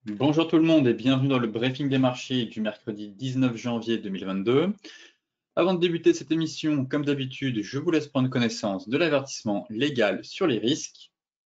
Bonjour tout le monde et bienvenue dans le briefing des marchés du mercredi 19 janvier 2022. Avant de débuter cette émission, comme d'habitude, je vous laisse prendre connaissance de l'avertissement légal sur les risques.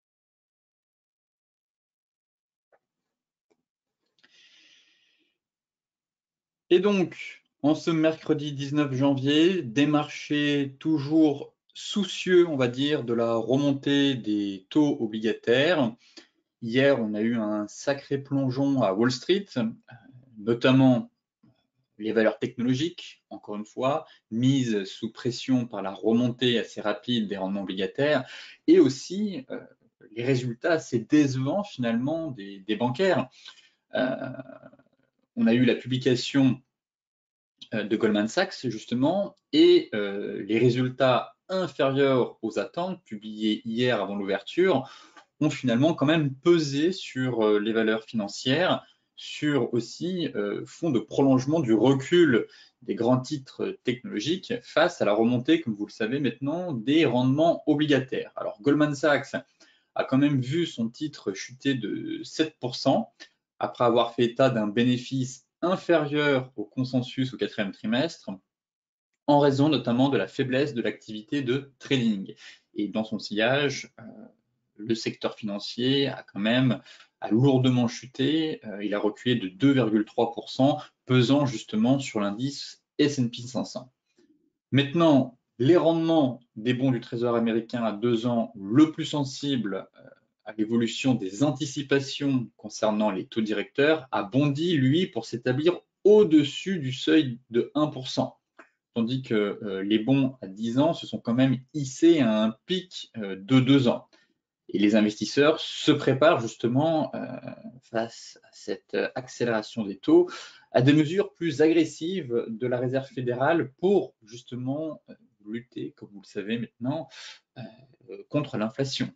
Et donc, en ce mercredi 19 janvier, des marchés toujours soucieux, on va dire, de la remontée des taux obligataires. Hier, on a eu un sacré plongeon à Wall Street, notamment les valeurs technologiques, encore une fois, mises sous pression par la remontée assez rapide des rendements obligataires, et aussi les résultats assez décevants finalement des bancaires. Euh, on a eu la publication de Goldman Sachs justement, et les résultats inférieurs aux attentes publiés hier avant l'ouverture ont finalement quand même pesé sur les valeurs financières, sur aussi fond de prolongement du recul des grands titres technologiques face à la remontée, comme vous le savez maintenant, des rendements obligataires. Alors Goldman Sachs a quand même vu son titre chuter de 7% après avoir fait état d'un bénéfice inférieur au consensus au quatrième trimestre, en raison notamment de la faiblesse de l'activité de trading. Et dans son sillage, le secteur financier a lourdement chuté, il a reculé de 2,3%, pesant justement sur l'indice S&P 500. Maintenant, les rendements des bons du Trésor américain à 2 ans, le plus sensible à l'évolution des anticipations concernant les taux directeurs, a bondi, lui, pour s'établir au-dessus du seuil de 1%, tandis que les bons à 10 ans se sont quand même hissés à un pic de 2 ans. Et les investisseurs se préparent justement face à cette accélération des taux à des mesures plus agressives de la Réserve fédérale pour justement lutter, comme vous le savez maintenant, contre l'inflation.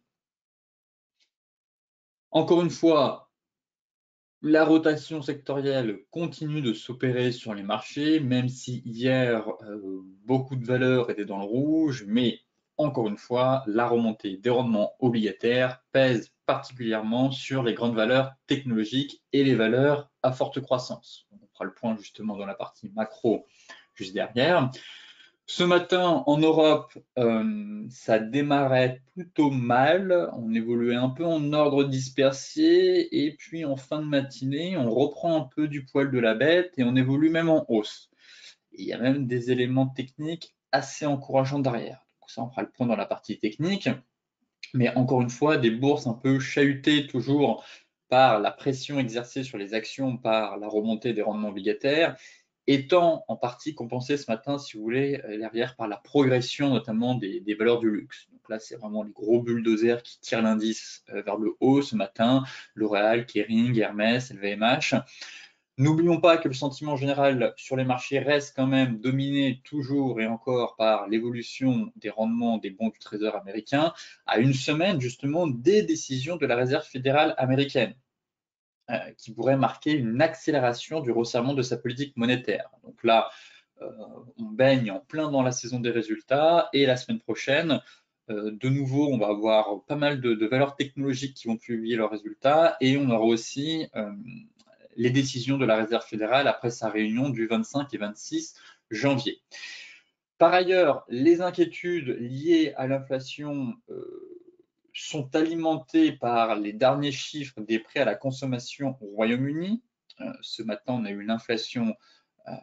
Encore une fois, la rotation sectorielle continue de s'opérer sur les marchés, même si hier, beaucoup de valeurs étaient dans le rouge, mais encore une fois, la remontée des rendements obligataires pèse particulièrement sur les grandes valeurs technologiques et les valeurs à forte croissance. On fera le point justement dans la partie macro juste derrière. Ce matin, en Europe, ça démarrait plutôt mal. On évoluait un peu en ordre dispersé. Et puis, en fin de matinée, on reprend un peu du poil de la bête et on évolue même en hausse. Et il y a même des éléments techniques assez encourageants derrière. Donc ça, on fera le point dans la partie technique. Mais encore une fois, des bourses un peu chahutées toujours par la pression exercée sur les actions par la remontée des rendements obligataires, étant en partie compensé ce matin, si vous voulez, derrière par la progression notamment des valeurs du luxe. Donc là, c'est vraiment les gros bulldozers qui tirent l'indice vers le haut ce matin, L'Oréal, Kering, Hermès, LVMH. N'oublions pas que le sentiment général sur les marchés reste quand même dominé toujours et encore par l'évolution des rendements des bons du Trésor américain à une semaine justement des décisions de la Réserve fédérale américaine, qui pourrait marquer une accélération du resserrement de sa politique monétaire. Donc là, euh, on baigne en plein dans la saison des résultats et la semaine prochaine, de nouveau, on va avoir pas mal de valeurs technologiques qui vont publier leurs résultats et on aura aussi les décisions de la Réserve fédérale après sa réunion du 25 et 26 janvier. Par ailleurs, les inquiétudes liées à l'inflation sont alimentées par les derniers chiffres des prix à la consommation au Royaume-Uni. Ce matin, on a eu une inflation euh,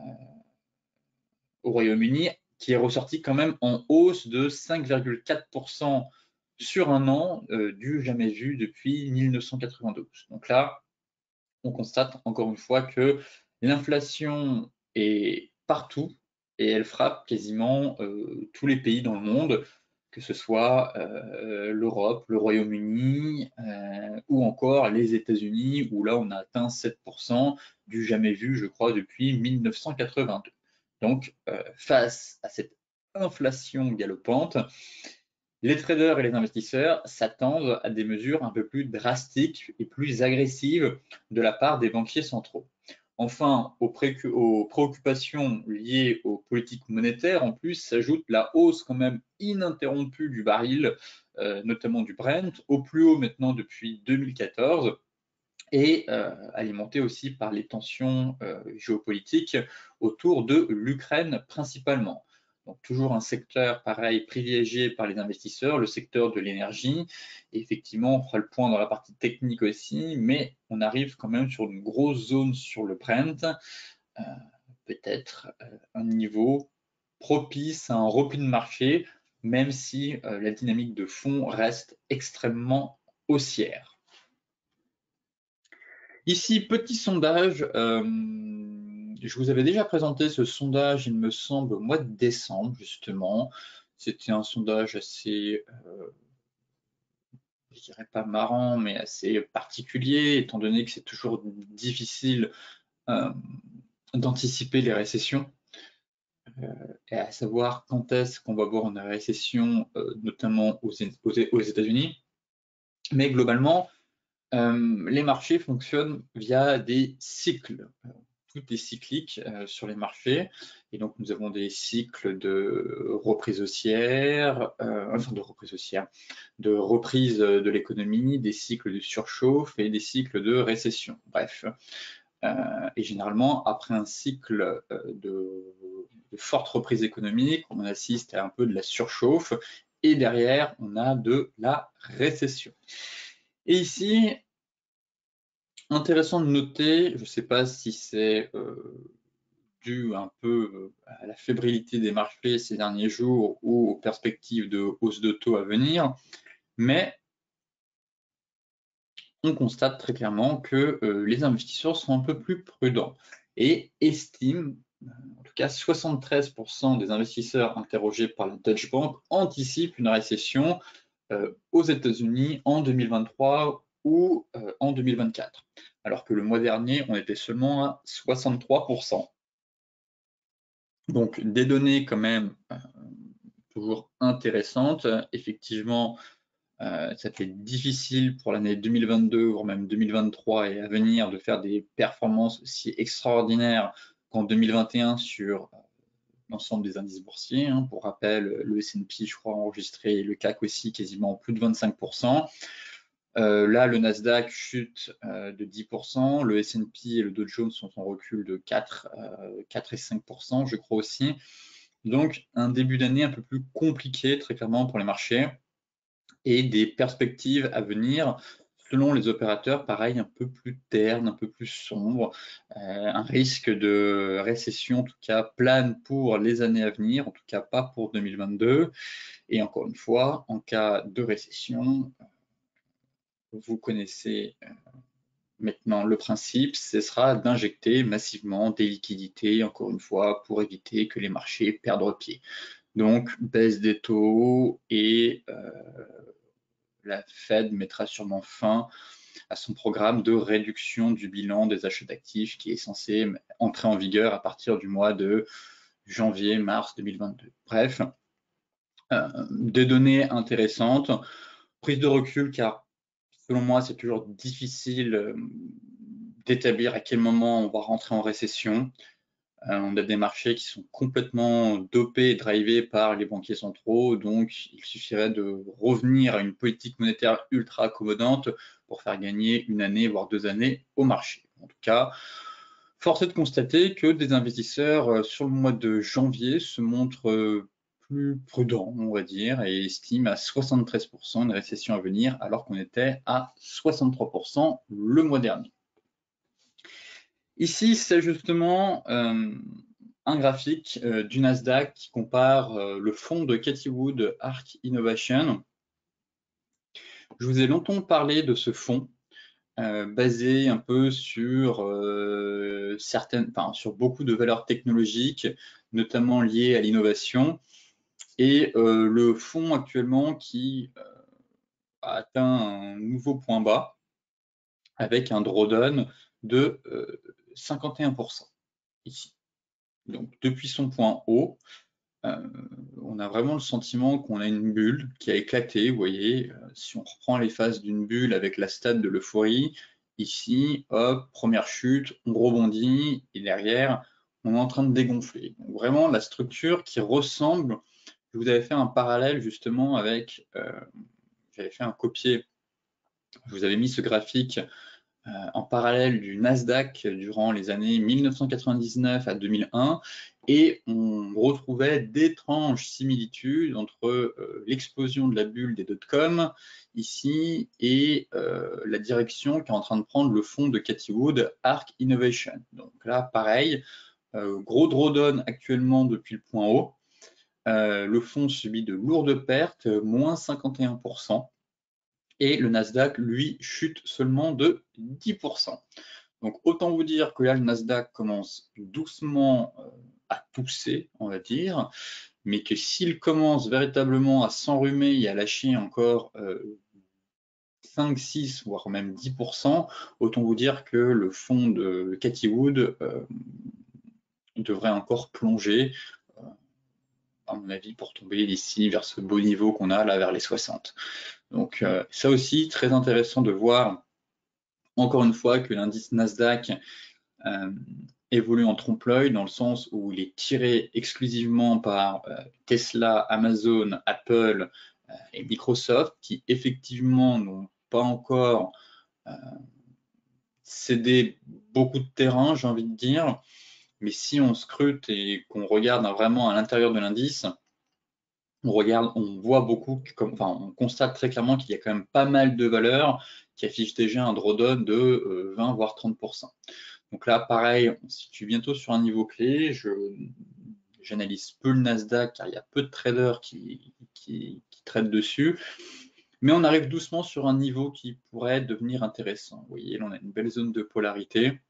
au Royaume-Uni qui est ressortie quand même en hausse de 5,4% sur un an, du jamais vu depuis 1992. Donc là, on constate encore une fois que l'inflation est partout et elle frappe quasiment tous les pays dans le monde, que ce soit l'Europe, le Royaume-Uni ou encore les États-Unis, où là on a atteint 7% du jamais vu, je crois, depuis 1982. Donc, face à cette inflation galopante, les traders et les investisseurs s'attendent à des mesures un peu plus drastiques et plus agressives de la part des banquiers centraux. Enfin, aux préoccupations liées aux politiques monétaires, en plus, s'ajoute la hausse quand même ininterrompue du baril, notamment du Brent, au plus haut maintenant depuis 2014, et alimenté aussi par les tensions géopolitiques autour de l'Ukraine principalement. Donc toujours un secteur pareil privilégié par les investisseurs, le secteur de l'énergie. Effectivement, on fera le point dans la partie technique aussi, mais on arrive quand même sur une grosse zone sur le Brent, peut-être un niveau propice à un repli de marché, même si la dynamique de fond reste extrêmement haussière. Ici, petit sondage. Je vous avais déjà présenté ce sondage, il me semble, au mois de décembre, justement. C'était un sondage assez, je dirais pas marrant, mais assez particulier, étant donné que c'est toujours difficile d'anticiper les récessions, et à savoir quand est-ce qu'on va voir une récession, notamment aux États-Unis. Mais globalement, les marchés fonctionnent via des cycles. Tout est cyclique sur les marchés. Et donc, nous avons des cycles de reprise haussière, de reprise de l'économie, des cycles de surchauffe et des cycles de récession. Bref. Et généralement, après un cycle de forte reprise économique, on assiste à un peu de la surchauffe et derrière, on a de la récession. Et ici, intéressant de noter, je ne sais pas si c'est dû un peu à la fébrilité des marchés ces derniers jours ou aux perspectives de hausse de taux à venir, mais on constate très clairement que les investisseurs sont un peu plus prudents et estiment, en tout cas 73% des investisseurs interrogés par la Deutsche Bank anticipent une récession aux États-Unis en 2023 ou en 2024, alors que le mois dernier, on était seulement à 63%. Donc des données quand même toujours intéressantes. Effectivement, ça fait difficile pour l'année 2022, voire même 2023 et à venir de faire des performances aussi extraordinaires qu'en 2021 sur l'ensemble des indices boursiers. Pour rappel, le S&P, je crois, a enregistré, le CAC aussi, quasiment plus de 25%. Là, le Nasdaq chute de 10%, le S&P et le Dow Jones sont en recul de 4 et 5%, je crois aussi. Donc, un début d'année un peu plus compliqué, très clairement, pour les marchés et des perspectives à venir, selon les opérateurs, pareil, un peu plus ternes, un peu plus sombres. Un risque de récession, en tout cas, plane pour les années à venir, en tout cas pas pour 2022. Et encore une fois, en cas de récession, vous connaissez maintenant le principe, ce sera d'injecter massivement des liquidités, encore une fois, pour éviter que les marchés perdent pied. Donc, baisse des taux et la Fed mettra sûrement fin à son programme de réduction du bilan des achats d'actifs qui est censé entrer en vigueur à partir du mois de janvier-mars 2022. Bref, des données intéressantes, prise de recul car selon moi c'est toujours difficile d'établir à quel moment on va rentrer en récession. On a des marchés qui sont complètement dopés et drivés par les banquiers centraux, donc il suffirait de revenir à une politique monétaire ultra accommodante pour faire gagner une année, voire 2 années au marché. En tout cas, force est de constater que des investisseurs sur le mois de janvier se montrent plus prudents, on va dire, et estiment à 73% une récession à venir, alors qu'on était à 63% le mois dernier. Ici, c'est justement un graphique du Nasdaq qui compare le fonds de Cathie Wood ARK Innovation. Je vous ai longtemps parlé de ce fonds basé un peu sur sur beaucoup de valeurs technologiques, notamment liées à l'innovation. Et le fonds actuellement qui a atteint un nouveau point bas avec un drawdown de 51% ici. Donc, depuis son point haut, on a vraiment le sentiment qu'on a une bulle qui a éclaté. Vous voyez, si on reprend les phases d'une bulle avec la stade de l'euphorie, ici, hop, première chute, on rebondit et derrière, on est en train de dégonfler. Donc, vraiment, la structure qui ressemble, je vous avais fait un parallèle justement avec, j'avais fait un copier, je vous avais mis ce graphique en parallèle du Nasdaq durant les années 1999 à 2001, et on retrouvait d'étranges similitudes entre l'explosion de la bulle des dot-com ici et la direction qu'est en train de prendre le fonds de Cathie Wood, ARK Innovation. Donc là, pareil, gros drawdown actuellement depuis le point haut. Le fonds subit de lourdes pertes, moins 51%. Et le Nasdaq, lui, chute seulement de 10%. Donc autant vous dire que là, le Nasdaq commence doucement à tousser, on va dire, mais que s'il commence véritablement à s'enrhumer et à lâcher encore 5, 6, voire même 10%, autant vous dire que le fonds de Cathie Wood devrait encore plonger, à mon avis, pour tomber ici vers ce beau niveau qu'on a là vers les 60. Donc ça aussi, très intéressant de voir, encore une fois, que l'indice Nasdaq évolue en trompe-l'œil, dans le sens où il est tiré exclusivement par Tesla, Amazon, Apple et Microsoft, qui effectivement n'ont pas encore cédé beaucoup de terrain, j'ai envie de dire. Mais si on scrute et qu'on regarde vraiment à l'intérieur de l'indice, on voit beaucoup, on constate très clairement qu'il y a quand même pas mal de valeurs qui affichent déjà un drawdown de 20 voire 30%. Donc là, pareil, on se situe bientôt sur un niveau clé. J'analyse peu le Nasdaq car il y a peu de traders qui traitent dessus. Mais on arrive doucement sur un niveau qui pourrait devenir intéressant. Vous voyez, là, on a une belle zone de polarité.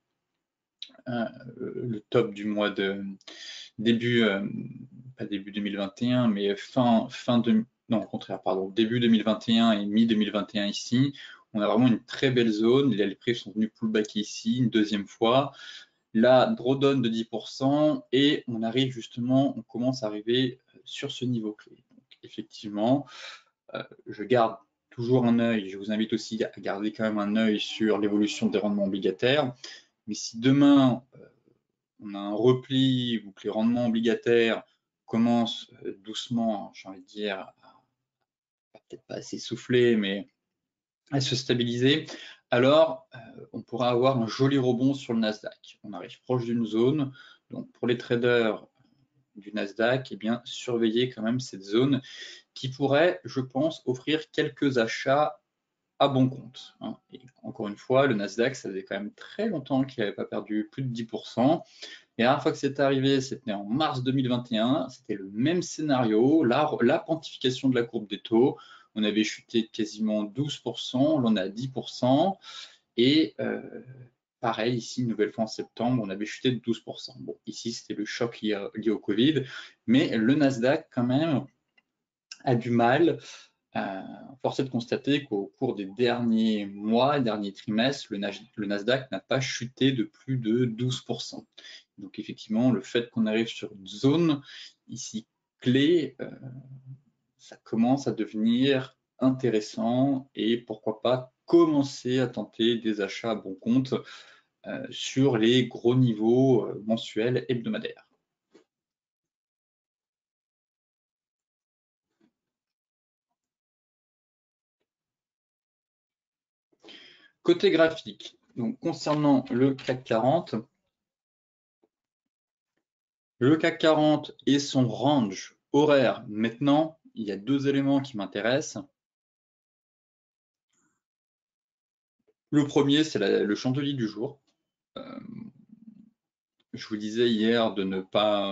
Le top du mois de début, pas début 2021, mais non, au contraire, pardon, début 2021 et mi-2021 ici. On a vraiment une très belle zone. Les prix sont venus pullback ici une deuxième fois. Là, drawdown de 10% et on commence à arriver sur ce niveau clé. Donc, effectivement, je garde toujours un œil, je vous invite aussi à garder quand même un œil sur l'évolution des rendements obligataires. Mais si demain, on a un repli ou que les rendements obligataires commencent doucement, j'ai envie de dire, peut-être pas à s'essouffler, mais à se stabiliser, alors on pourra avoir un joli rebond sur le Nasdaq. On arrive proche d'une zone, donc pour les traders du Nasdaq, eh bien, surveillez quand même cette zone qui pourrait, je pense, offrir quelques achats à bon compte. Et encore une fois, le Nasdaq, ça faisait quand même très longtemps qu'il n'avait pas perdu plus de 10%. Et la dernière fois que c'est arrivé, c'était en mars 2021. C'était le même scénario, la quantification de la courbe des taux. On avait chuté de quasiment 12%, là on est à 10%. Et pareil, ici, une nouvelle fois en septembre, on avait chuté de 12%. Bon, ici, c'était le choc lié au Covid. Mais le Nasdaq, quand même, a du mal. Force est de constater qu'au cours des derniers mois, derniers trimestres, le Nasdaq n'a pas chuté de plus de 12%. Donc effectivement, le fait qu'on arrive sur une zone ici clé, ça commence à devenir intéressant et pourquoi pas commencer à tenter des achats à bon compte sur les gros niveaux mensuels hebdomadaires. Côté graphique, donc concernant le CAC 40, le CAC 40 et son range horaire, maintenant, il y a deux éléments qui m'intéressent. Le premier, c'est le chandelier du jour. Je vous disais hier de ne pas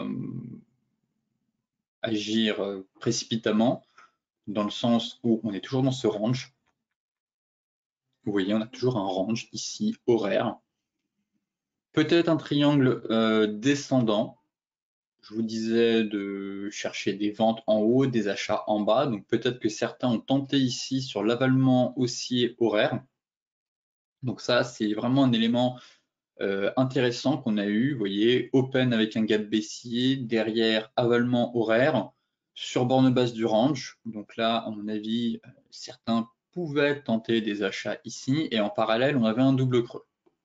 agir précipitamment, dans le sens où on est toujours dans ce range. Vous voyez, on a toujours un range ici, horaire. Peut-être un triangle descendant. Je vous disais de chercher des ventes en haut, des achats en bas. Donc peut-être que certains ont tenté ici sur l'avalement haussier horaire. Donc ça, c'est vraiment un élément intéressant qu'on a eu. Vous voyez, open avec un gap baissier, derrière avalement horaire, sur borne basse du range. Donc là, à mon avis, certains pouvaient tenter des achats ici. Et en parallèle, on avait un double creux.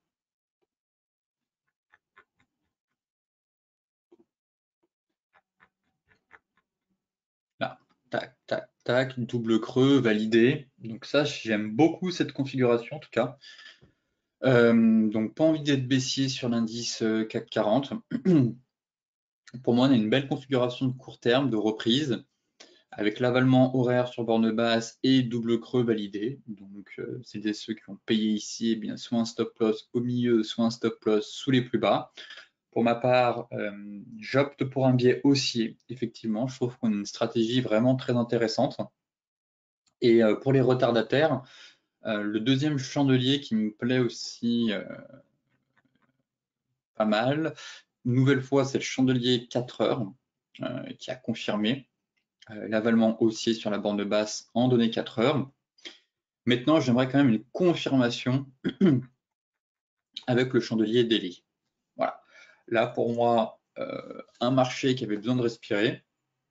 Là, tac, tac, tac, double creux, validé. Donc ça, j'aime beaucoup cette configuration en tout cas. Donc pas envie d'être baissier sur l'indice CAC 40. Pour moi, on a une belle configuration de court terme, de reprise, avec l'avalement horaire sur borne basse et double creux validé. Donc c'est ceux qui ont payé ici, eh bien, soit un stop loss au milieu, soit un stop loss sous les plus bas. Pour ma part, j'opte pour un biais haussier. Effectivement, je trouve qu'on a une stratégie vraiment très intéressante. Et pour les retardataires, le deuxième chandelier qui me plaît aussi pas mal, une nouvelle fois, c'est le chandelier 4 heures qui a confirmé l'avalement haussier sur la borne basse en données 4 heures. Maintenant, j'aimerais quand même une confirmation avec le chandelier daily. Voilà. Là, pour moi, un marché qui avait besoin de respirer.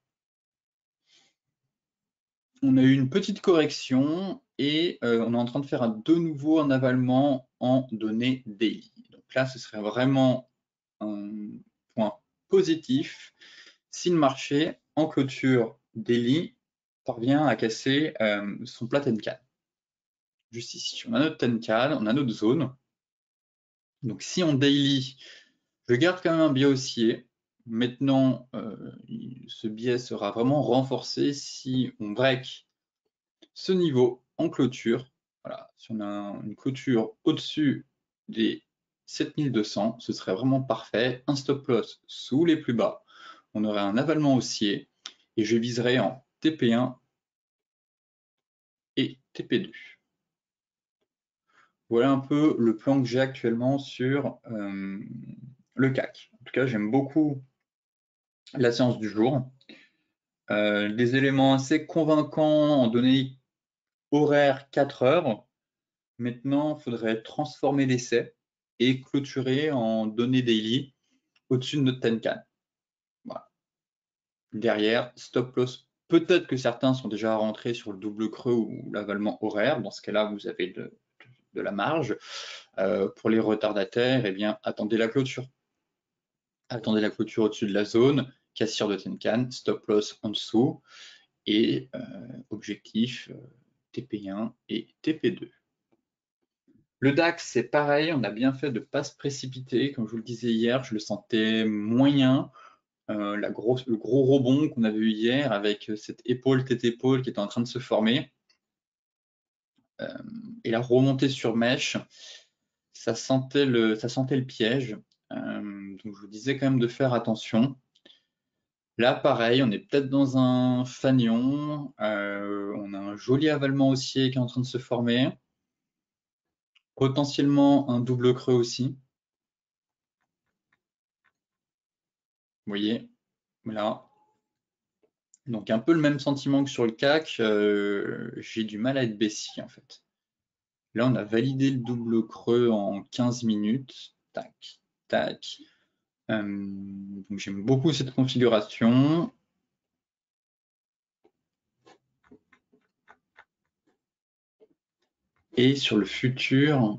On a eu une petite correction et on est en train de faire de nouveau un avalement en données daily. Donc là, ce serait vraiment un point positif si le marché, en clôture daily, parvient à casser son plat Tenkan. Juste ici, on a notre Tenkan, on a notre zone. Donc si on daily, je garde quand même un biais haussier. Maintenant, ce biais sera vraiment renforcé si on break ce niveau en clôture. Voilà, si on a une clôture au-dessus des 7200, ce serait vraiment parfait. Un stop loss sous les plus bas, on aurait un avalement haussier et je viserai en TP1 et TP2. Voilà un peu le plan que j'ai actuellement sur le CAC. En tout cas, j'aime beaucoup la séance du jour. Des éléments assez convaincants en données horaires 4 heures. Maintenant, il faudrait transformer l'essai et clôturer en données daily au-dessus de notre Tenkan. Voilà. Derrière, stop loss. Peut-être que certains sont déjà rentrés sur le double creux ou l'avalement horaire. Dans ce cas-là, vous avez de la marge. Pour les retardataires, eh bien, attendez la clôture. Attendez la clôture au-dessus de la zone, cassure de Tenkan, stop loss en dessous et objectif TP1 et TP2. Le DAX, c'est pareil, on a bien fait de ne pas se précipiter. Comme je vous le disais hier, je le sentais moyen. Le gros rebond qu'on avait eu hier avec cette épaule, tête-épaule qui était en train de se former. Et la remontée sur mèche, ça sentait le piège. Donc je vous disais quand même de faire attention. Là, pareil, on est peut-être dans un fanion. On a un joli avalement haussier qui est en train de se former. Potentiellement un double creux aussi. Vous voyez, là. Donc un peu le même sentiment que sur le CAC, j'ai du mal à être baissier en fait. Là, on a validé le double creux en 15 minutes. Tac, tac. Donc j'aime beaucoup cette configuration. Et sur le futur,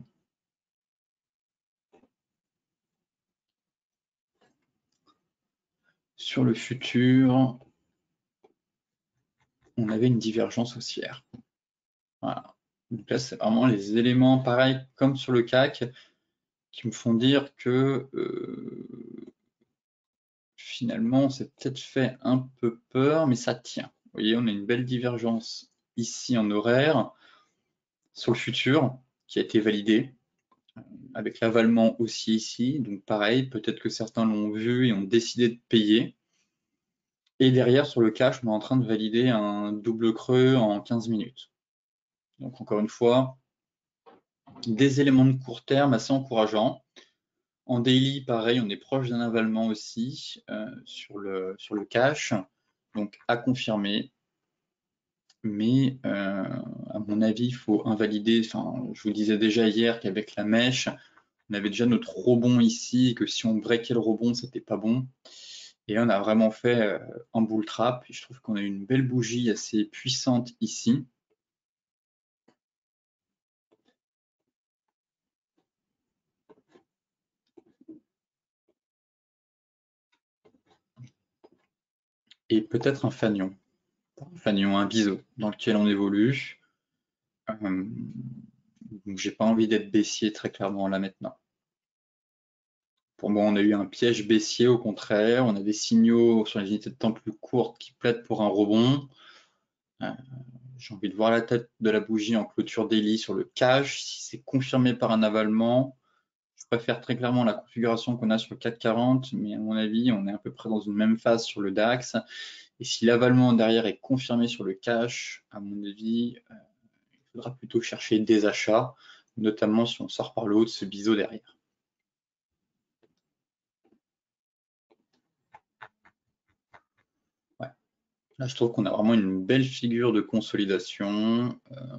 on avait une divergence haussière. Voilà. Donc là, c'est vraiment les éléments pareils comme sur le CAC qui me font dire que finalement, c'est peut-être fait un peu peur, mais ça tient. Vous voyez, on a une belle divergence ici en horaire sur le futur qui a été validé avec l'avalement aussi ici. Donc pareil, peut-être que certains l'ont vu et ont décidé de payer. Et derrière, sur le cash, on est en train de valider un double creux en 15 minutes. Donc encore une fois, des éléments de court terme assez encourageants. En daily, pareil, on est proche d'un avalement aussi sur le cash. Donc à confirmer. Mais à mon avis, il faut invalider. Enfin, je vous disais déjà hier qu'avec la mèche, on avait déjà notre rebond ici, que si on breakait le rebond, c'était pas bon. Et là, on a vraiment fait un bull trap. Et je trouve qu'on a une belle bougie assez puissante ici. Et peut-être un fanion. Un fanion, un biseau, dans lequel on évolue. Donc, j'ai pas envie d'être baissier très clairement là maintenant. Pour moi, on a eu un piège baissier, au contraire. On a des signaux sur les unités de temps plus courtes qui plaident pour un rebond. J'ai envie de voir la tête de la bougie en clôture daily sur le cash. Si c'est confirmé par un avalement, je préfère très clairement la configuration qu'on a sur le 440, mais à mon avis, on est à peu près dans une même phase sur le DAX. Et si l'avalement derrière est confirmé sur le cash, à mon avis, il faudra plutôt chercher des achats, notamment si on sort par le haut de ce biseau derrière. Ouais. Là, je trouve qu'on a vraiment une belle figure de consolidation.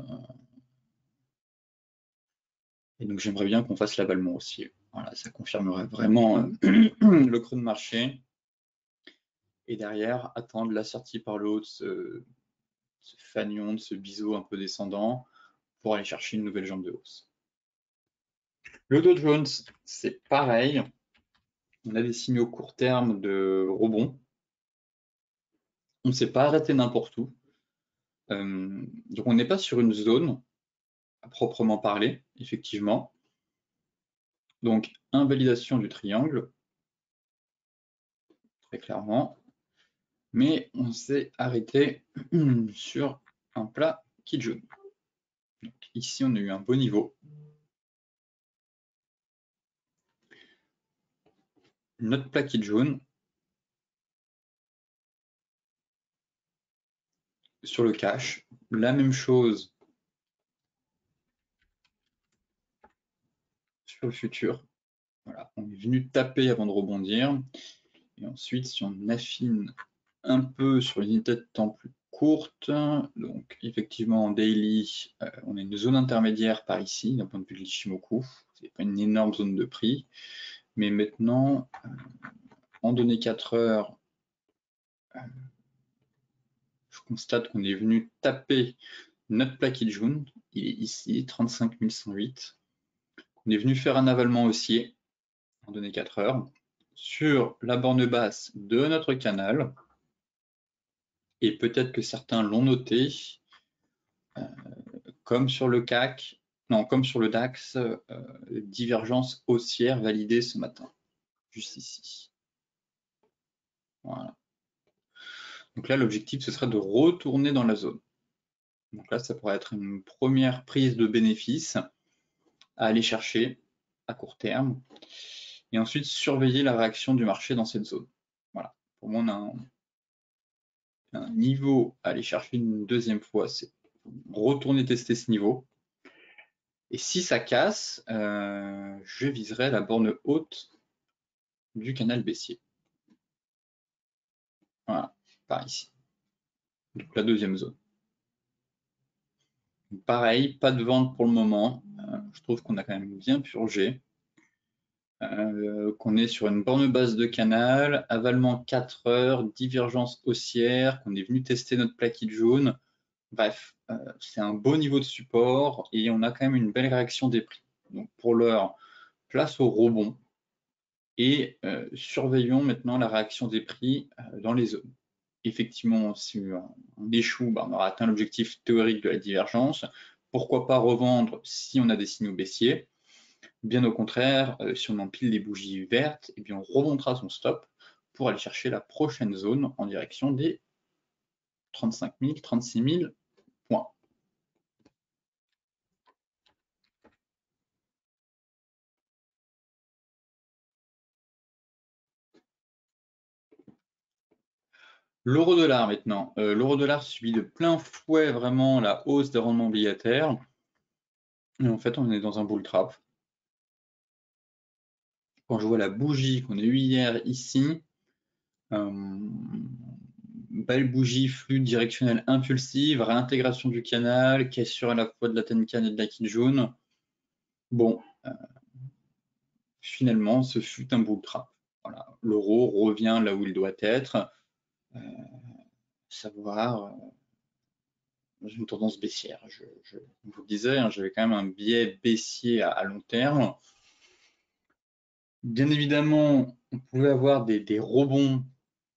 Et donc, j'aimerais bien qu'on fasse l'avalement aussi. Voilà, ça confirmerait vraiment le creux de marché. Et derrière, attendre la sortie par le haut de ce fanion, de ce biseau un peu descendant, pour aller chercher une nouvelle jambe de hausse. Le Dow Jones, c'est pareil. On a des signaux court terme de rebond. On ne s'est pas arrêté n'importe où. Donc on n'est pas sur une zone à proprement parler, effectivement. Donc invalidation du triangle, très clairement. Mais on s'est arrêté sur un plat qui jaune. Donc ici, on a eu un beau niveau. Notre plat qui jaune. Sur le cash, la même chose sur le futur. Voilà, on est venu taper avant de rebondir. Et ensuite, si on affine un peu sur les unités de temps plus courtes, donc effectivement en daily, on a une zone intermédiaire par ici, d'un point de vue de l'Ichimoku. C'est pas une énorme zone de prix. Mais maintenant, en données 4 heures, je constate qu'on est venu taper notre plaquette jaune. Il est ici, 35 108. On est venu faire un avalement haussier en données 4 heures sur la borne basse de notre canal. Et peut-être que certains l'ont noté, comme sur le CAC, non, comme sur le DAX, divergence haussière validée ce matin, juste ici. Voilà. Donc là, l'objectif, ce serait de retourner dans la zone. Donc là, ça pourrait être une première prise de bénéfice à aller chercher à court terme. Et ensuite, surveiller la réaction du marché dans cette zone. Voilà. Pour moi, on a un niveau à aller chercher une deuxième fois, c'est retourner tester ce niveau. Et si ça casse, je viserai la borne haute du canal baissier. Voilà, par ici. Donc la deuxième zone. Pareil, pas de vente pour le moment. Je trouve qu'on a quand même bien purgé. Qu'on est sur une borne basse de canal, avalement 4 heures, divergence haussière, qu'on est venu tester notre plaquette jaune. Bref, c'est un beau niveau de support et on a quand même une belle réaction des prix. Donc pour l'heure, place au rebond et surveillons maintenant la réaction des prix dans les zones. Effectivement, si on échoue, on aura atteint l'objectif théorique de la divergence. Pourquoi pas revendre si on a des signaux baissiers? Bien au contraire, si on empile les bougies vertes, eh bien on remontera son stop pour aller chercher la prochaine zone en direction des 35 000, 36 000 points. L'euro-dollar maintenant. L'euro-dollar subit de plein fouet vraiment la hausse des rendements obligataires. Et en fait, on est dans un bull trap. Quand je vois la bougie qu'on a eue hier ici, belle bougie flux directionnel impulsive, réintégration du canal, cassure à la fois de la Tenkan et de la Kijun. Bon, finalement, ce fut un bull trap. Voilà. L'euro revient là où il doit être, savoir dans une tendance baissière. Je vous le disais, j'avais quand même un biais baissier à long terme. Bien évidemment, on pouvait avoir des rebonds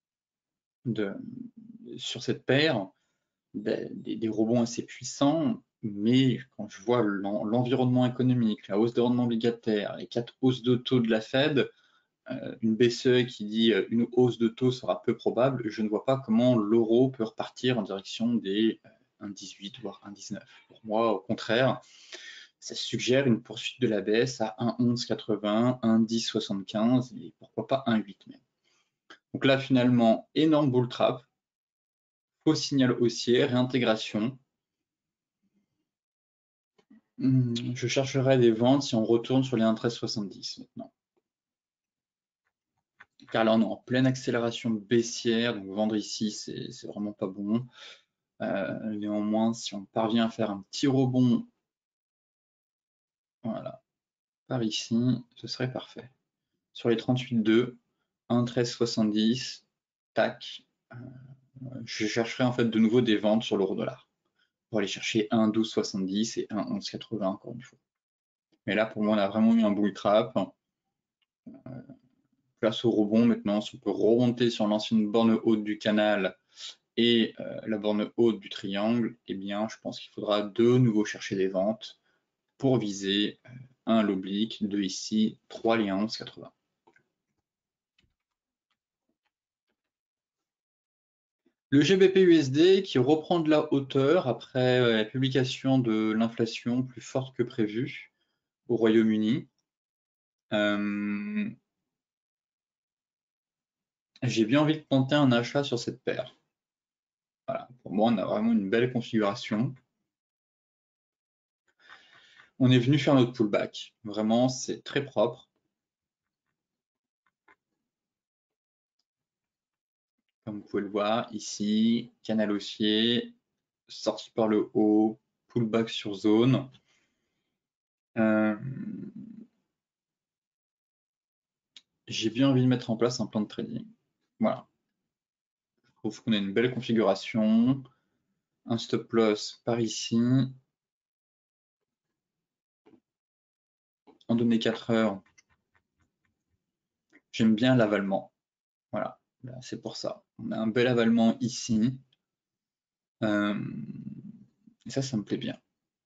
sur cette paire, des rebonds assez puissants. Mais quand je vois l'environnement économique, la hausse des rendements obligataires, les 4 hausses de taux de la Fed, une BCE qui dit une hausse de taux sera peu probable, je ne vois pas comment l'euro peut repartir en direction des 1,18 voire 1,19. Pour moi, au contraire, ça suggère une poursuite de la baisse à 1,1180, 1,1075 et pourquoi pas 1,8 même. Donc là, finalement, énorme bull trap, faux signal haussier, réintégration. Je chercherai des ventes si on retourne sur les 1,1370 maintenant. Car là, on est en pleine accélération baissière, donc vendre ici, c'est vraiment pas bon. Néanmoins, si on parvient à faire un petit rebond, voilà, par ici, ce serait parfait. Sur les 38,2, 1,1370, tac. Je chercherai en fait de nouveau des ventes sur l'euro-dollar pour aller chercher 1,1270 et 1,1180 encore une fois. Mais là, pour moi, on a vraiment eu un bull trap. Place au rebond maintenant, si on peut remonter sur l'ancienne borne haute du canal et la borne haute du triangle, eh bien, je pense qu'il faudra de nouveau chercher des ventes pour viser 1 à l'oblique, 2 ici, 3 les 11,80. Le GBP-USD qui reprend de la hauteur après la publication de l'inflation plus forte que prévu au Royaume-Uni. J'ai bien envie de tenter un achat sur cette paire. Voilà, pour moi, on a vraiment une belle configuration. On est venu faire notre pullback. Vraiment, c'est très propre. Comme vous pouvez le voir ici, canal haussier, sortie par le haut, pullback sur zone. J'ai bien envie de mettre en place un plan de trading. Voilà. Je trouve qu'on a une belle configuration. Un stop loss par ici. En données 4 heures, j'aime bien l'avalement. Voilà, c'est pour ça. On a un bel avalement ici. Et ça me plaît bien.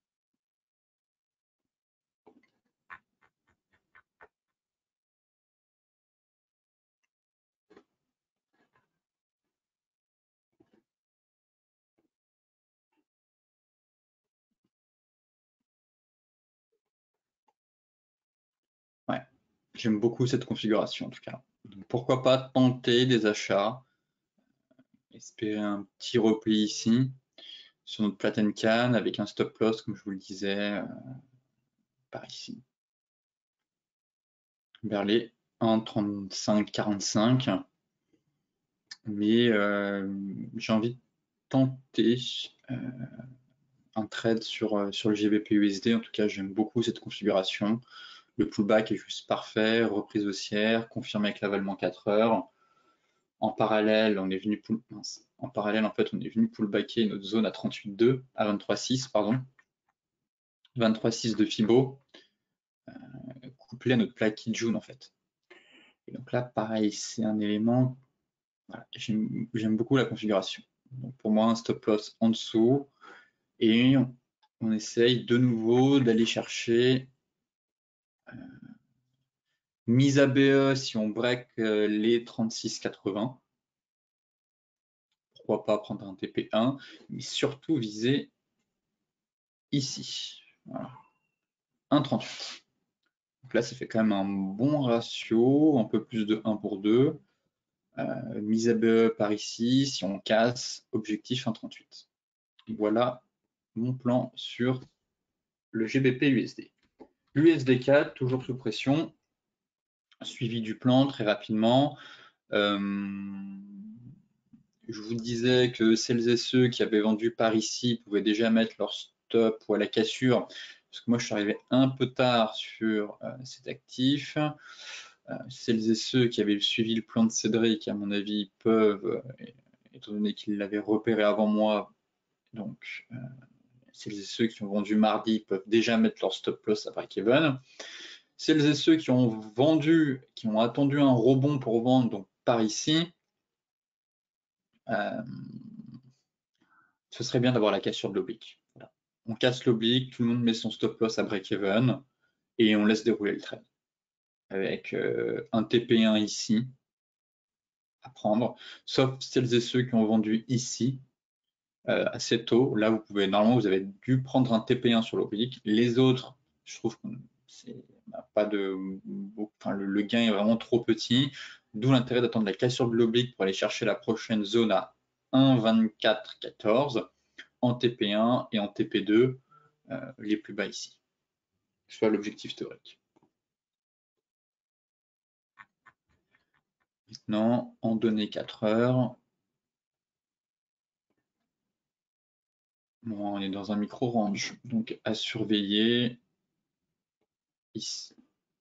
Ouais, j'aime beaucoup cette configuration en tout cas. Donc, pourquoi pas tenter des achats, espérer un petit repli ici sur notre Platen Can avec un stop loss, comme je vous le disais, par ici. Vers les 1,3545. Mais j'ai envie de tenter un trade sur le GBP-USD. En tout cas, j'aime beaucoup cette configuration. Le pullback est juste parfait, reprise haussière, confirmé avec l'avalement 4 heures. En parallèle, on est venu pullbacker notre zone à 38,2, à 23,6, pardon. 23,6 de Fibo, couplé à notre plaque Kijun en fait. Et donc là, pareil, c'est un élément, voilà, j'aime beaucoup la configuration. Donc pour moi, un stop loss en dessous, et on essaye de nouveau d'aller chercher mise à BE si on break les 36,80. Pourquoi pas prendre un TP1, mais surtout viser ici. Voilà. 1,38. Donc là, ça fait quand même un bon ratio, un peu plus de 1 pour 2. Mise à BE par ici, si on casse, objectif 1,38. Voilà mon plan sur le GBP-USD. L'USD4, toujours sous pression, suivi du plan très rapidement. Je vous disais que celles et ceux qui avaient vendu par ici pouvaient déjà mettre leur stop ou à la cassure, parce que moi je suis arrivé un peu tard sur cet actif. Celles et ceux qui avaient suivi le plan de Cédric, à mon avis, peuvent, étant donné qu'ils l'avaient repéré avant moi, donc celles et ceux qui ont vendu mardi peuvent déjà mettre leur stop loss à break-even. Celles et ceux qui ont vendu, qui ont attendu un rebond pour vendre, donc par ici, ce serait bien d'avoir la cassure de l'oblique. Voilà. on casse l'oblique, tout le monde met son stop loss à break-even et on laisse dérouler le trade avec un TP1 ici à prendre, sauf celles et ceux qui ont vendu ici assez tôt. Là, vous pouvez, normalement, vous avez dû prendre un TP1 sur l'oblique. Les autres, je trouve qu'on n'a pas de, enfin, le gain est vraiment trop petit, d'où l'intérêt d'attendre la cassure de l'oblique pour aller chercher la prochaine zone à 1,2414 en TP1 et en TP2, les plus bas ici, soit l'objectif théorique. Maintenant, en données 4 heures, bon, on est dans un micro-range, donc à surveiller ici.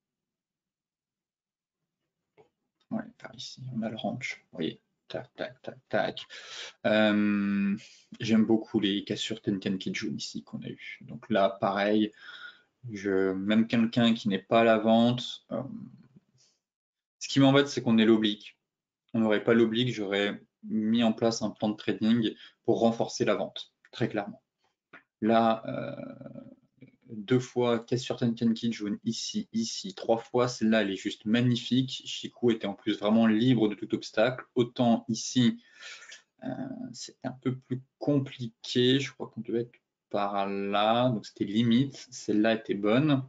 Ouais, par ici, on a le range. Vous voyez, tac, tac, tac, tac. J'aime beaucoup les cassures Tenkan-Kijun ici qu'on a eu. Donc là, pareil, même quelqu'un qui n'est pas à la vente, ce qui m'embête, c'est qu'on ait l'oblique. On n'aurait pas l'oblique, j'aurais mis en place un plan de trading pour renforcer la vente, très clairement. Là, 2 fois cassure Tenkan-Kijun ici, ici, 3 fois, celle-là, elle est juste magnifique. Chikou était en plus vraiment libre de tout obstacle. Autant ici, c'était un peu plus compliqué. Je crois qu'on devait être par là, donc c'était limite. Celle-là était bonne.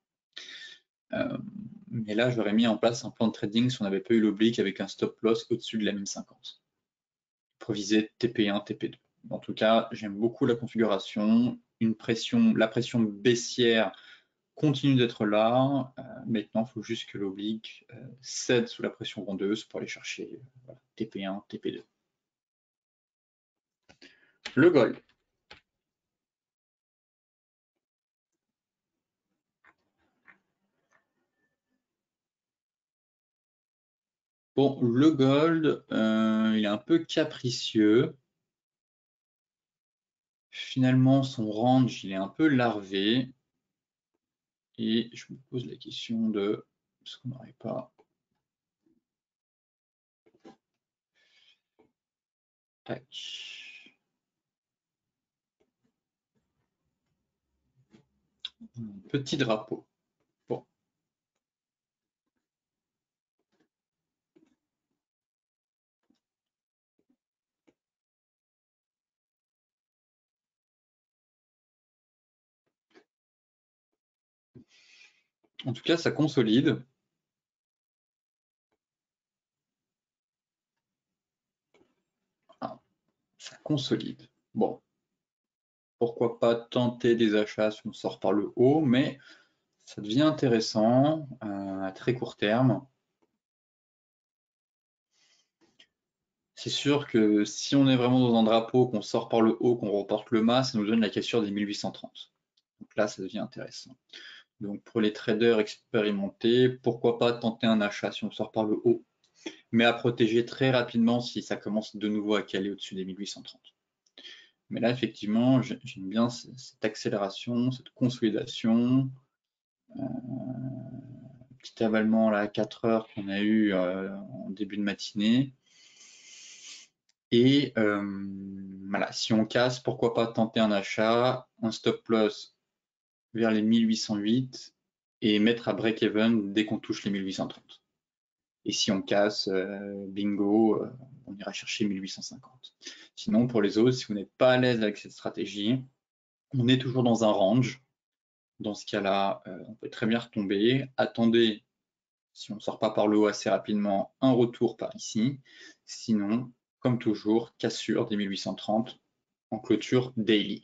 Mais là, j'aurais mis en place un plan de trading si on n'avait pas eu l'oblique avec un stop loss au-dessus de la mine 50. Pour viser TP1, TP2. En tout cas, j'aime beaucoup la configuration. La pression baissière continue d'être là. Maintenant, il faut juste que l'oblique cède sous la pression rondeuse pour aller chercher TP1, TP2. Le gold. Bon, le gold, il est un peu capricieux. Finalement, son range, il est un peu larvé. Et je me pose la question de est-ce qu'on n'aurait pas. Tac. Petit drapeau. Bon. En tout cas, ça consolide. Ah, ça consolide. Bon. Pourquoi pas tenter des achats si on sort par le haut, mais ça devient intéressant à très court terme. C'est sûr que si on est vraiment dans un drapeau, qu'on sort par le haut, qu'on reporte le mât, ça nous donne la cassure des 1830. Donc là, ça devient intéressant. Donc pour les traders expérimentés, pourquoi pas tenter un achat si on sort par le haut, mais à protéger très rapidement si ça commence de nouveau à caler au-dessus des 1830. Mais là, effectivement, j'aime bien cette accélération, cette consolidation. Petit avalement là, à 4 heures qu'on a eu en début de matinée. Et voilà, si on casse, pourquoi pas tenter un achat, un stop loss vers les 1808 et mettre à break-even dès qu'on touche les 1830. Et si on casse, bingo, on ira chercher 1850. Sinon, pour les autres, si vous n'êtes pas à l'aise avec cette stratégie, on est toujours dans un range. Dans ce cas-là, on peut très bien retomber. Attendez, si on ne sort pas par le haut assez rapidement, un retour par ici. Sinon, comme toujours, cassure des 1830 en clôture daily.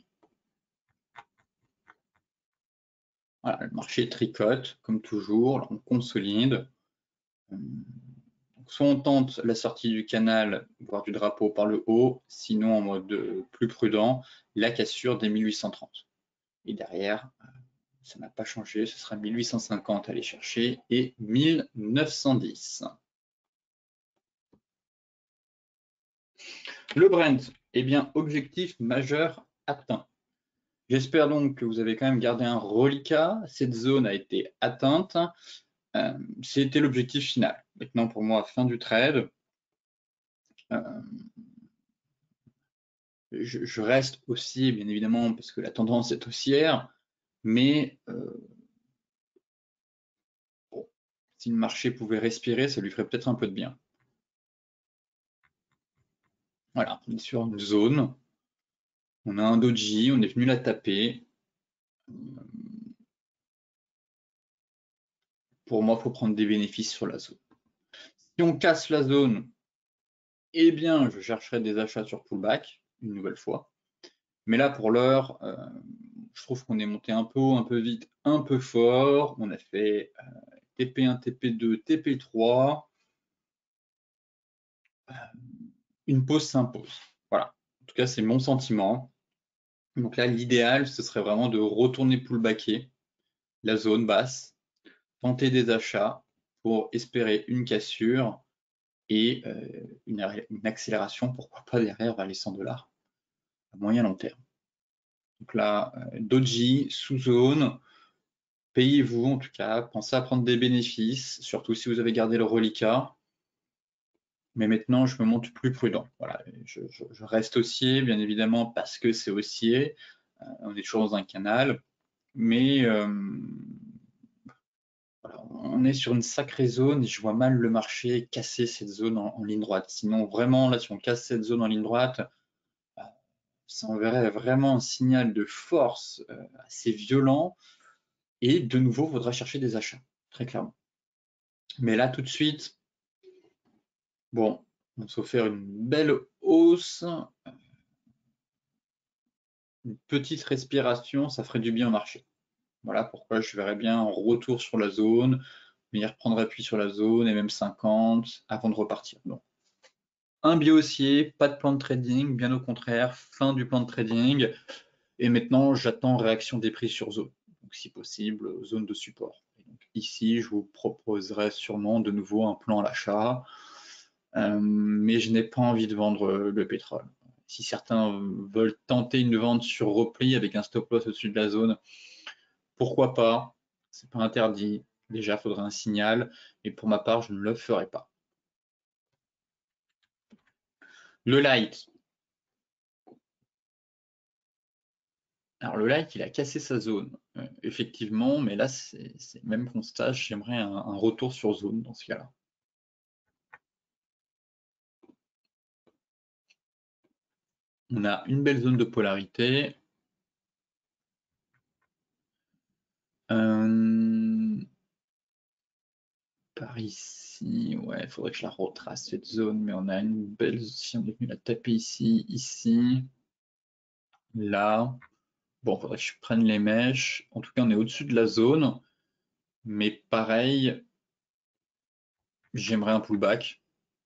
Voilà, le marché tricote, comme toujours, on consolide. Soit on tente la sortie du canal, voire du drapeau par le haut, sinon en mode plus prudent, la cassure des 1830. Et derrière, ça n'a pas changé, ce sera 1850 à aller chercher et 1910. Le Brent, eh bien, objectif majeur atteint. J'espère donc que vous avez quand même gardé un reliquat. Cette zone a été atteinte. C'était l'objectif final. Maintenant, pour moi, fin du trade. je reste haussier, bien évidemment, parce que la tendance est haussière, mais bon, si le marché pouvait respirer, ça lui ferait peut-être un peu de bien. Voilà, on est sur une zone, on a un doji, on est venu la taper. Pour moi, il faut prendre des bénéfices sur la zone. Si on casse la zone, eh bien, je chercherai des achats sur pullback, une nouvelle fois. Mais là, pour l'heure, je trouve qu'on est monté un peu haut, un peu vite, un peu fort. On a fait TP1, TP2, TP3. Une pause s'impose. Voilà. En tout cas, c'est mon sentiment. Donc là, l'idéal, ce serait vraiment de retourner pullbacker la zone basse, tenter des achats pour espérer une cassure et une accélération, pourquoi pas derrière vers les 100 $ à moyen long terme. Donc là, doji, sous-zone, payez-vous en tout cas, pensez à prendre des bénéfices, surtout si vous avez gardé le reliquat. Mais maintenant, je me montre plus prudent. Voilà, je reste haussier, bien évidemment, parce que c'est haussier. On est toujours dans un canal, mais voilà, on est sur une sacrée zone et je vois mal le marché casser cette zone en ligne droite. Sinon, vraiment, là, si on casse cette zone en ligne droite, ça enverrait vraiment un signal de force assez violent et de nouveau, il faudra chercher des achats, très clairement. Mais là, tout de suite, bon, on se faire une belle hausse, une petite respiration, ça ferait du bien au marché. Voilà pourquoi je verrais bien un retour sur la zone, venir prendre appui sur la zone et même 50 avant de repartir. Donc, un biais haussier, pas de plan de trading, bien au contraire, fin du plan de trading. Et maintenant, j'attends réaction des prix sur zone. Donc, si possible, zone de support. Donc, ici, je vous proposerai sûrement de nouveau un plan à l'achat, mais je n'ai pas envie de vendre le pétrole. Si certains veulent tenter une vente sur repli avec un stop loss au-dessus de la zone, pourquoi pas? C'est pas interdit. Déjà, il faudrait un signal, et pour ma part, je ne le ferai pas. Le light. Alors le light, il a cassé sa zone, effectivement, mais là, c'est le même constat. J'aimerais un retour sur zone dans ce cas-là. On a une belle zone de polarité. Par ici, ouais, il faudrait que je la retrace cette zone, mais on a une belle, si on est venu la taper ici, ici, là. Bon, il faudrait que je prenne les mèches. En tout cas, on est au-dessus de la zone, mais pareil, j'aimerais un pullback.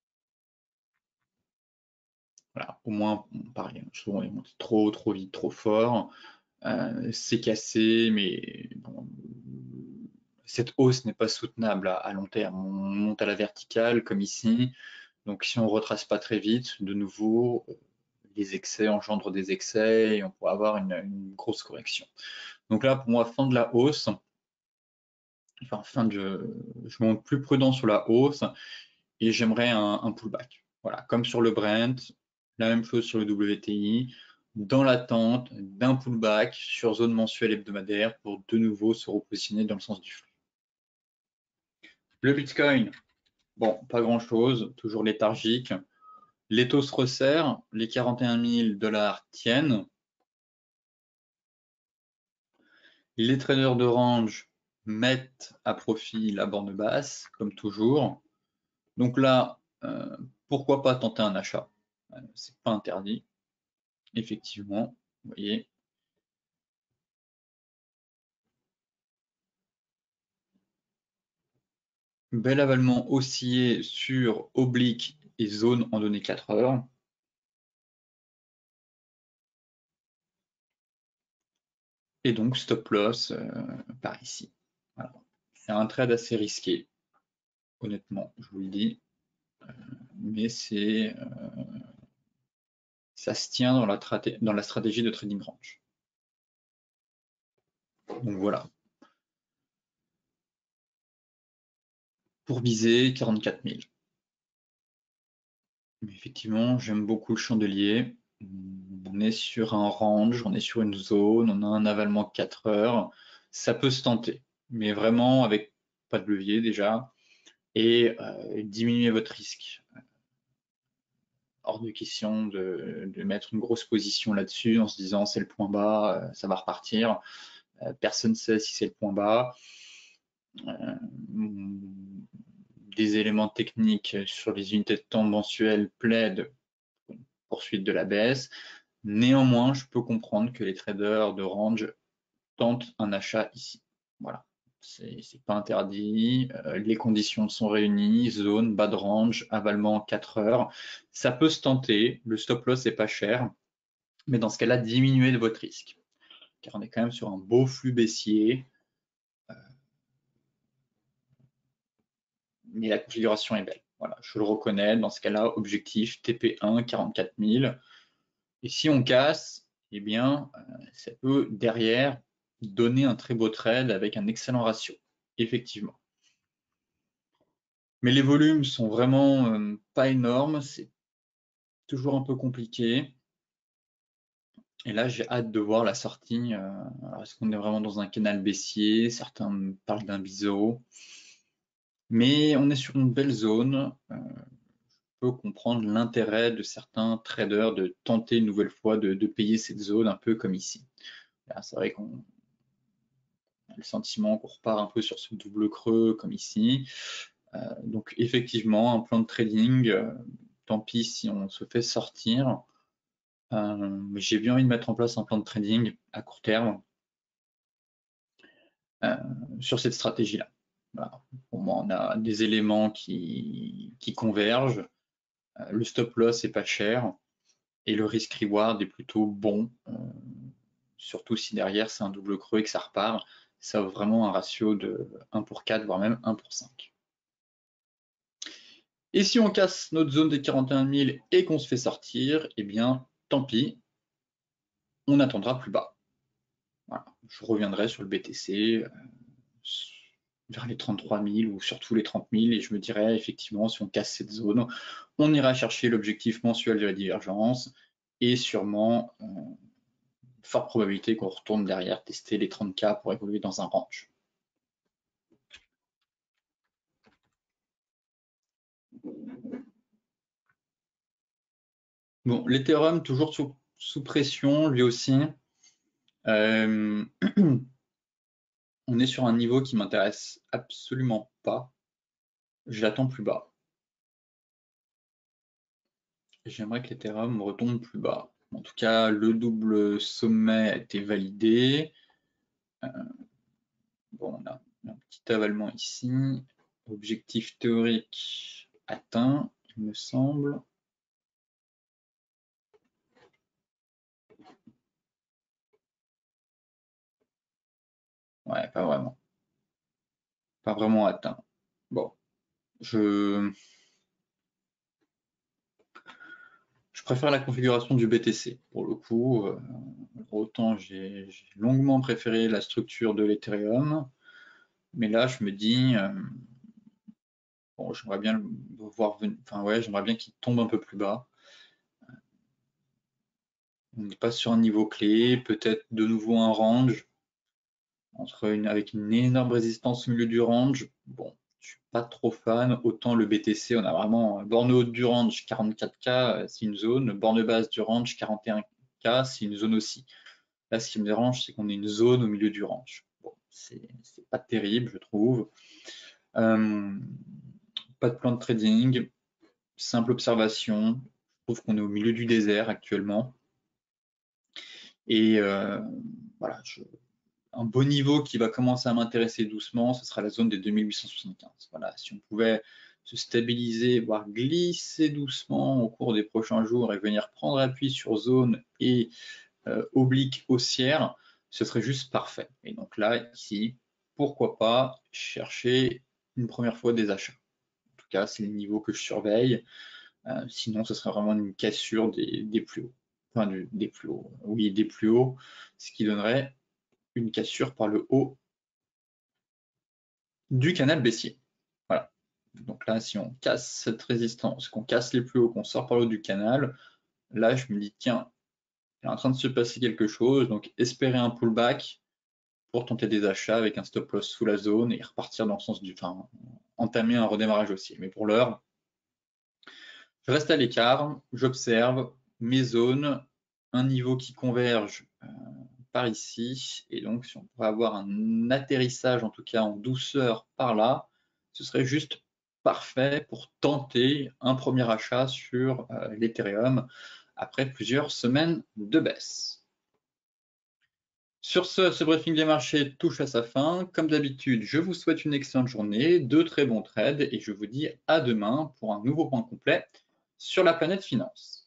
Voilà, au moins, pareil, souvent on est monté trop vite, trop fort. C'est cassé, mais bon, cette hausse n'est pas soutenable à long terme. On monte à la verticale comme ici, donc si on ne retrace pas très vite, de nouveau, les excès engendrent des excès et on pourrait avoir une grosse correction. Donc là, pour moi, fin de la hausse, enfin, je monte plus prudent sur la hausse et j'aimerais un pullback. Voilà, comme sur le Brent, la même chose sur le WTI, dans l'attente d'un pullback sur zone mensuelle hebdomadaire pour de nouveau se repositionner dans le sens du flux. Le Bitcoin, bon, pas grand-chose, toujours léthargique. Les taux se resserrent, les 41 000 $ tiennent. Les traders de range mettent à profit la borne basse, comme toujours. Donc là, pourquoi pas tenter un achat? C'est pas interdit, effectivement, vous voyez. Bel avalement haussier sur oblique et zone en données 4 heures. Et donc stop loss par ici. Voilà. C'est un trade assez risqué, honnêtement, je vous le dis. Mais ça se tient dans la stratégie de trading range. Donc voilà. Pour viser 44 000. Mais effectivement, j'aime beaucoup le chandelier. On est sur un range, on est sur une zone, on a un avalement 4 heures. Ça peut se tenter, mais vraiment avec pas de levier déjà, et diminuer votre risque. Hors de question de mettre une grosse position là-dessus en se disant c'est le point bas, ça va repartir. Personne ne sait si c'est le point bas. Des éléments techniques sur les unités de temps mensuelles plaident pour une poursuite de la baisse. Néanmoins, je peux comprendre que les traders de range tentent un achat ici. Voilà, c'est pas interdit. Les conditions sont réunies, zone, bas de range, avalement 4 heures. Ça peut se tenter, le stop loss est pas cher, mais dans ce cas-là, diminuez de votre risque. Car on est quand même sur un beau flux baissier. Mais la configuration est belle. Voilà, je le reconnais. Dans ce cas-là, objectif TP1 44 000. Et si on casse, eh bien, ça peut derrière donner un très beau trade avec un excellent ratio, effectivement. Mais les volumes sont vraiment pas énormes, c'est toujours un peu compliqué. Et là, j'ai hâte de voir la sortie. Est-ce qu'on est vraiment dans un canal baissier? Certains me parlent d'un biseau. Mais on est sur une belle zone. Je peux comprendre l'intérêt de certains traders de tenter une nouvelle fois de payer cette zone, un peu comme ici. C'est vrai qu'on a le sentiment qu'on repart un peu sur ce double creux comme ici. Donc effectivement, un plan de trading, tant pis si on se fait sortir. J'ai bien envie de mettre en place un plan de trading à court terme sur cette stratégie-là. Voilà. Pour moi, on a des éléments qui convergent. Le stop loss est pas cher et le risk reward est plutôt bon. Surtout si derrière c'est un double creux et que ça repart. Ça a vraiment un ratio de 1 pour 4, voire même 1 pour 5. Et si on casse notre zone des 41 000 et qu'on se fait sortir, eh bien, tant pis, on attendra plus bas. Voilà. Je reviendrai sur le BTC vers les 33 000 ou surtout les 30 000 et je me dirais effectivement si on casse cette zone, on ira chercher l'objectif mensuel de la divergence et sûrement forte probabilité qu'on retourne derrière tester les 30K pour évoluer dans un range. Bon, l'Ethereum toujours sous pression, lui aussi. On est sur un niveau qui m'intéresse absolument pas. Je l'attends plus bas. J'aimerais que l'Ethereum retombe plus bas. En tout cas, le double sommet a été validé. Bon, on a un petit avalement ici. Objectif théorique atteint, il me semble. Ouais, pas vraiment. Pas vraiment atteint. Bon, je préfère la configuration du BTC. Pour le coup, autant j'ai longuement préféré la structure de l'Ethereum, mais là je me dis, bon, j'aimerais bien le voir venir, enfin ouais, j'aimerais bien qu'il tombe un peu plus bas. On n'est pas sur un niveau clé, peut-être de nouveau un range avec une énorme résistance au milieu du range. Bon, je suis pas trop fan. Autant le BTC, on a vraiment borne haute du range 44K, c'est une zone, borne basse du range 41K, c'est une zone aussi. Là, ce qui me dérange, c'est qu'on ait une zone au milieu du range. Bon, c'est pas terrible, je trouve. Pas de plan de trading, simple observation. Je trouve qu'on est au milieu du désert actuellement. Et voilà, un beau niveau qui va commencer à m'intéresser doucement, ce sera la zone des 2875. Voilà, si on pouvait se stabiliser, voire glisser doucement au cours des prochains jours et venir prendre appui sur zone et oblique haussière, ce serait juste parfait. Et donc là, ici, pourquoi pas chercher une première fois des achats. En tout cas, c'est le niveau que je surveille. Sinon, ce serait vraiment une cassure des plus hauts. Enfin, des plus hauts. Oui, des plus hauts, ce qui donnerait une cassure par le haut du canal baissier. Voilà. Donc là, si on casse cette résistance, qu'on casse les plus hauts, qu'on sort par le haut du canal, Là, je me dis, tiens, il est en train de se passer quelque chose, donc espérer un pullback pour tenter des achats avec un stop loss sous la zone et repartir dans le sens du, enfin, entamer un redémarrage haussier. Mais pour l'heure, je reste à l'écart, j'observe mes zones, un niveau qui converge par ici, et donc si on pourrait avoir un atterrissage, en tout cas en douceur par là, ce serait juste parfait pour tenter un premier achat sur l'Ethereum après plusieurs semaines de baisse. Sur ce briefing des marchés touche à sa fin. Comme d'habitude, je vous souhaite une excellente journée, de très bons trades, et je vous dis à demain pour un nouveau point complet sur la planète finance.